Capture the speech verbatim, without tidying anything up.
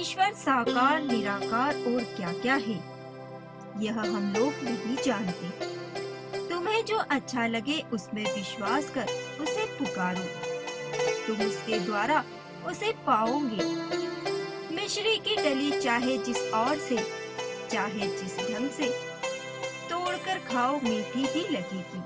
ईश्वर साकार निराकार और क्या क्या है, यह हम लोग नहीं जानते। तुम्हें जो अच्छा लगे उसमें विश्वास कर उसे पुकारो, तुम उसके द्वारा उसे पाओगे। मिश्री की डली चाहे जिस ओर से, चाहे जिस ढंग से, तोड़कर खाओ मीठी ही लगेगी।